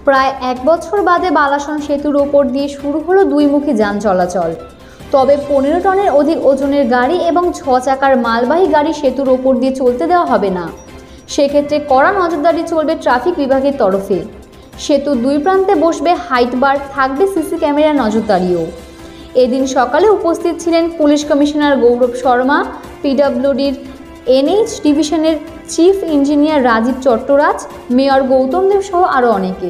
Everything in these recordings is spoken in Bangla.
প্রায় এক বছর বাদে বালাসন সেতুর ওপর দিয়ে শুরু হলো দুইমুখী যান চলাচল। তবে 15 টনের অধিক ওজনের গাড়ি এবং 6 চাকার মালবাহী গাড়ি সেতুর ওপর দিয়ে চলতে দেওয়া হবে না। সেক্ষেত্রে কড়া নজরদারি চলবে ট্রাফিক বিভাগের তরফে। সেতুর দুই প্রান্তে বসবে হাইট বার, থাকবে সিসি ক্যামেরা নজরদারিও। এদিন সকালে উপস্থিত ছিলেন পুলিশ কমিশনার গৌরব শর্মা, পিডব্লিউডির এনএইচ ডিভিশনের chief engineer Rajib Chattaraj, mayor Gautam Deb সহ আরও অনেকে।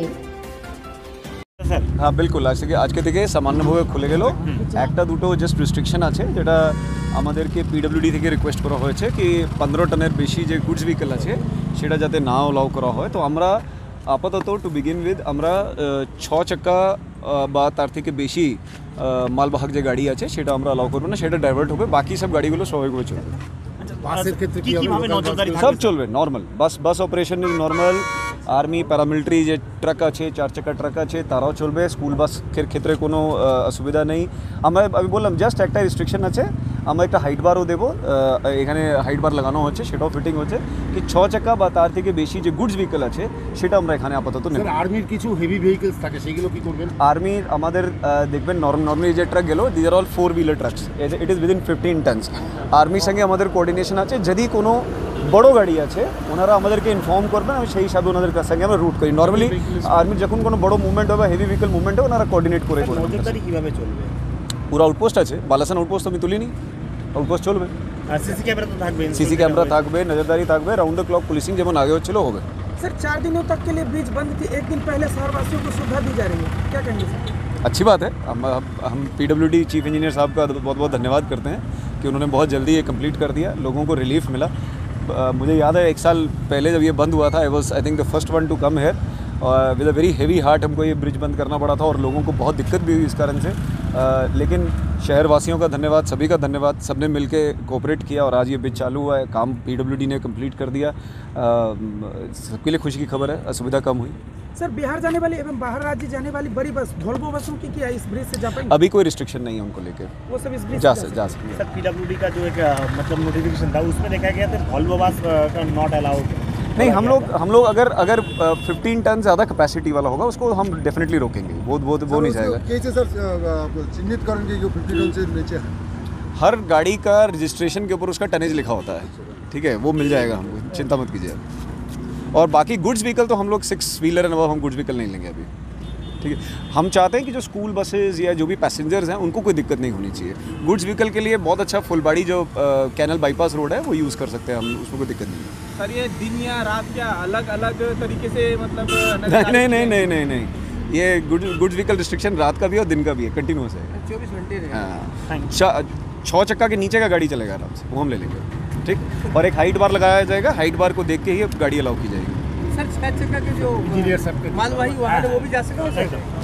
हाँ बिल्कुल आज के दिखे सामान्यभावे खुले गेल একটা দুটো জাস্ট রেস্ট্রিকশন আছে যেটা আমাদেরকে পিডব্লিউডি থেকে রিকোয়েস্ট করা হয়েছে কি 15 টনের বেশি যে গুডস ভেহিকল আছে সেটা যাতে না অ্যালাউ করা হয়। তো আমরা আপাতত টু বিগিন উইথ আমরা 6 চাকা বা তার থেকে বেশি মালবাহক যে গাড়ি আছে সেটা আমরা অ্যালাউ করব না, সেটা ডাইভার্ট হবে। বাকি সব গাড়িগুলো স্বাভাবিকভাবে চলবে। বাসের ক্ষেত্রে কিভাবে নজরদারি সব চলবে normal, bus operation is normal. Army paramilitary যে ট্রাক আছে 4 চাকা ট্রাক আছে তারাও চলবে। স্কুল বাসের ক্ষেত্রে কোনো অসুবিধা নেই। আমরা আমি বললাম জাস্ট একটা রেস্ট্রিকশন আছে, আমরা একটা হাইট বারও দেবো, এখানে হাইট বার লাগানো হচ্ছে, সেটাও ফিটিং হচ্ছে কি 6 চাকা বা তার থেকে বেশি যে গুডস ভেহিকল আছে সেটা আমরা এখানে আপাতত নেব। আর্মির কিছু হেভি ভেহিকলস থাকে সেগুলো কি করবেন? আর্মির আমাদের দেখবেন নর্মালি যে ট্রাক গেলো these are all 4 wheeler trucks, it is within 15 tons. আর্মির সঙ্গে আমাদের কোঅর্ডিনেশন আছে, যদি কোনো বড় গাড়ি আছে ওনারা আমাদেরকে ইনফর্ম করবেন, আমি সেই হিসাবে ওনাদের সঙ্গে আমরা রুট করি। নর্মালি আর্মির যখন কোনো বড় মুভমেন্ট হবে, হেভি ভেহিকল মুভমেন্ট হবে, ওনারা কোঅর্ডিনেট করে নজরদারি কিভাবে চলবে? পুরো আউটপোস্ট আছে, বালাসন আউটপোস্ট আমি তুলিনি, আউটপোস্ট চলবে। সিসি ক্যামেরা তো থাকবে, সিসি ক্যামেরা থাকবে, নজরদারি থাকবে, রাউন্ড দ্য ক্লক पुलिसिंग যেমন আগে হচ্ছিল হবে। सर 4 दिनों तक के लिए ब्रिज बंद थी, एक दिन पहले शहरवासियों को सुविधा दी जा रही है, क्या कहेंगे सर? अच्छी बात है। हम पीडब्ल्यूडी चीफ इंजीनियर साहब का बहुत बहुत धन्यवाद करते हैं कि उन्होंने बहुत जल्दी ये कंप्लीट कर दिया, लोगों को रिलीफ मिला। मुझे याद है 1 साल पहले जब ये बंद हुआ था, I think the first one to come here, with a very heavy heart हमको ये ब्रिज बंद करना पड़ा था और लोगों को बहुत दिक्कत भी हुई इस कारण से। लेकिन शहरवासियों का धन्यवाद, सभी का धन्यवाद, सबने मिलके कोऑपरेट किया और आज ये ब्रिज चालू हुआ है, काम पीडब्ल्यूडी ने कंप्लीट कर दिया। सबके लिए खुशी की खबर है, असुविधा कम हुई। सर बिहार जाने वाली एवं बाहर राज्य जाने वाली बड़ी बस वोल्वो बसों की क्या इस ब्रिज से जा पाएंगे? अभी कोई रिस्ट्रिक्शन नहीं है उनको लेकर, वो सब इस ब्रिज जा सकते हैं। सर पीडब्ल्यूडी का जो एक मतलब नोटिफिकेशन था उसमें देखा गया था वोल्वो बस नॉट अलाउड। नहीं, हम लोग अगर 15 टन ज़्यादा कैपेसिटी वाला होगा उसको हम डेफिनेटली रोकेंगे, वो नहीं जाएगा। कैसे सर चिन्हित करेंगे जो 15 टन से नीचे है? हर गाड़ी का रजिस्ट्रेशन के ऊपर उसका टनेज लिखा होता है, ठीक है, वो मिल जाएगा हमको, चिंता मत कीजिए। और बाकी गुड्स व्हीकल तो हम लोग 6 व्हीलर एंड अब हम गुड्स व्हीकल नहीं लेंगे अभी, ठीक है। हम चाहते हैं कि जो स्कूल बसेज या जो भी पैसेंजर्स हैं उनको कोई दिक्कत नहीं होनी चाहिए। गुड्स व्हीकल के लिए बहुत अच्छा फुलबाड़ी जो कैनल बाईपास रोड है वो यूज़ कर सकते हैं हम, उसमें कोई दिक्कत नहीं है। सर ये दिन या रात क्या अलग अलग तरीके से मतलब नहीं, ये गुड्स व्हीकल रिस्ट्रिक्शन रात का भी और दिन का भी है, कंटिन्यूस है, 24 घंटे रहेगा। हाँ, 6 चक्का के नीचे का गाड़ी चलेगा आराम से, वो हम ले लेंगे, ठीक। और एक हाइट बार लगाया जाएगा, हाइट बार को देख के ही गाड़ी अलाउ की जाएगी। सर 6 चक्का के जो मालवाही वाहन है वो भी जा सकेगा?